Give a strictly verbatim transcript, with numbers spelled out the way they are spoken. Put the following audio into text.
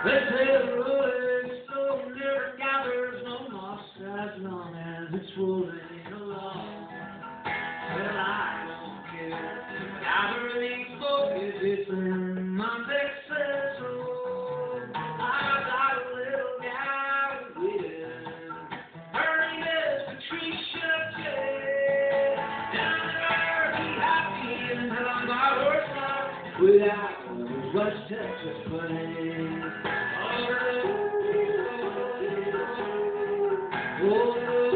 They say the Rolling Stone never gathers no moss as long as it's rolling along. Well, I don't care. Gather these focus, it's in my Texas road. I got a little gal waiting. Her name is Patricia J. And I'll be happy until I'm by her side without those West Texas plains. Oh,